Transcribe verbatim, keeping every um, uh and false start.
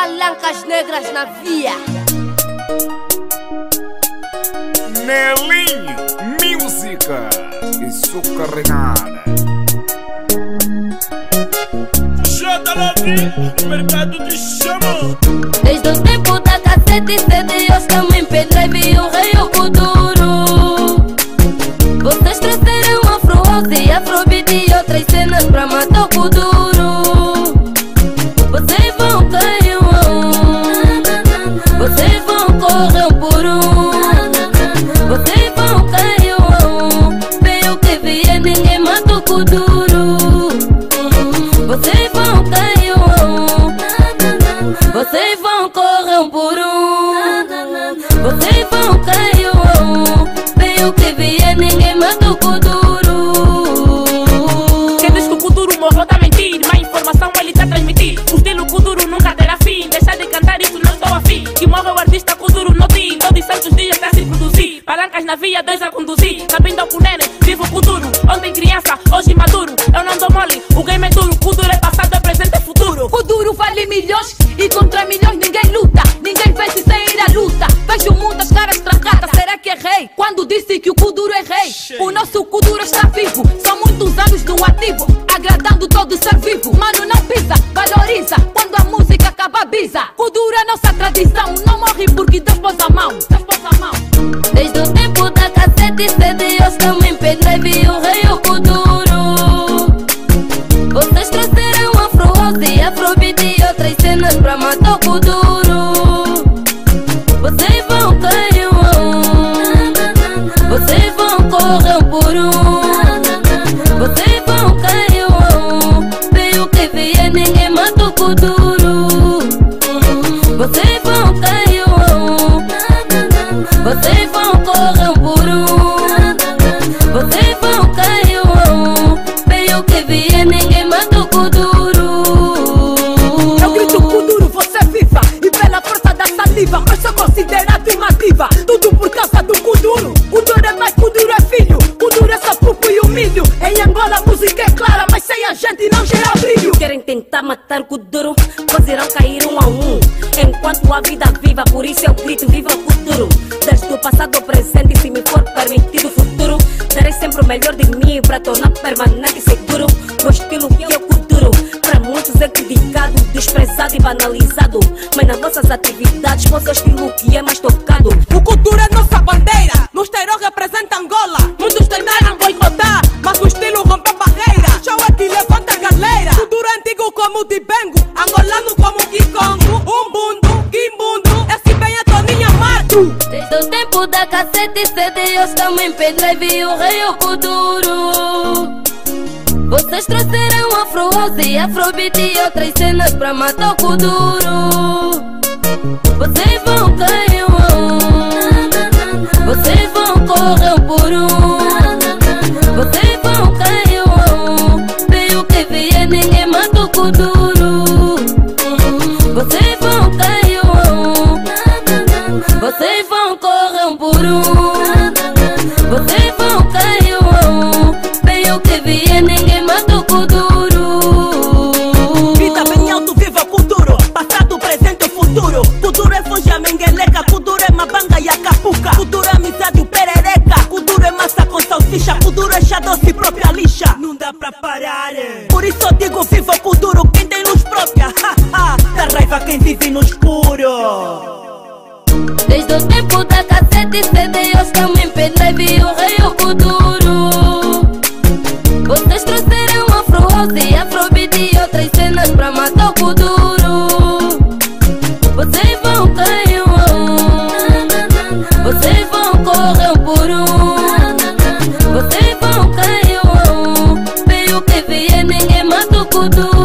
palancas negras na via. Nelinho, música e sucarregada. Jota Lavi, o mercado te chama. Desde o tempo da cassete e C D, hoje também pendrive e o rei o futuro. Vocês trouxeram afro house e afrobeat e outras cenas pra matar o kuduro. Vocês vão cair um, vocês vão correr um por um, vocês vão cair um. Veio que vier, ninguém mata o kuduro. Vocês vão cair um, vocês vão correr um por um, vocês vão cair um. Veio que vier, ninguém mata o kuduro. Quem diz que o kuduro morreu tá mentir, má informação ele tá transmitir. O estilo kuduro nunca terá fim, deixa de cantar isso não estou afim. Que morre o artista kuduro no dia, todos santos dias tá se produzir. Palancas na via, dois a conduzir, cabindo com nele, vivo kuduro. Ontem criança, hoje maduro, eu não dou mole, o game é duro. Kuduro é passado, é presente, é futuro. Kuduro vale milhões e contra milhões ninguém luta. Ninguém vence sem ir à luta. Vejo o mundo as caras trancadas, será que é rei? Quando disse que o kuduro é rei, o nosso kuduro está vivo. São muitos anos no ativo, agradando todo ser vivo. Mano, não pisa, valoriza, quando a música acaba bisa. Kuduro é nossa tradição, não morre porque Deus pôs a mão, Deus pôs a mão. Desde o tempo da cassete e C D, hoje também pendrive e o rei o kuduro. Vocês trouxeram afro house e afrobeat e outras cenas pra matar o kuduro. Vocês vão cair um, vocês vão correr um por um, vocês vão cair um. Veio que vier, ninguém mata o kuduro. Vocês vão cair um, vocês vão correr um por um, vocês vão cair um. Veio que vier, ninguém mata o kuduro. Eu grito kuduro, você viva, e pela força da saliva, eu sou considerado uma diva. Tudo por causa do kuduro. Kuduro é mais, kuduro é filho, kuduro é só pupo e humilho. Em Angola a música é clara, mas sem a gente não gera brilho. Querem tentar matar o kuduro, pois irão cair um a um. Enquanto a vida viva, por isso eu grito viva o kuduro. Desde o passado ao presente, se me for permitido o futuro, darei sempre o melhor de mim para tornar permanente e seguro o estilo que é o kuduro. Para muitos é criticado, desprezado e banalizado, mas nas nossas atividades pôs o estilo que é mais tocado. O kuduro é nossa bandeira, no exterior representa Angola. Muitos tentaram boicotar, mas o estilo rompeu barreira. Show é que levanta a galera. Kuduro é antigo como o Dibengo, angolano como o Kikongo. Um bundo, Kimbundo, esse bem é Toninha Marco. Desde o tempo da cassete e C D, hoje também pendrive e o rei o kuduro. Vocês trouxeram afro house e afrobeat e outras cenas pra matar o kuduro. Vocês vão cair um, vocês vão correr um por um, vocês vão cair um. Veio que vier, ninguém mata o kuduro. Vocês vão cair um, vocês vão correr um por um, vocês vão cair um. Veio que vier, ninguém mata o kuduro. Vida bem alto, viva o kuduro. Passado, presente e futuro. Kuduro é funja, mengueleca. Kuduro é mabanga e acapuca. Kuduro é amizade, o perereca. Kuduro é massa com salsicha. Kuduro é chá doce, própria lixa. Não dá pra parar. Por isso eu digo viva o kuduro. Quem tem luz própria, ha ha. Dá raiva quem vive no escuro. Desde o tempo da cassete e C D, hoje também pendrive e o rei o kuduro. Vocês trouxeram afro house e afrobeat e outras cenas pra matar o kuduro. Vocês vão cair um, vocês vão correr um por um, vocês vão cair um. Veio que vier, ninguém mata o kuduro.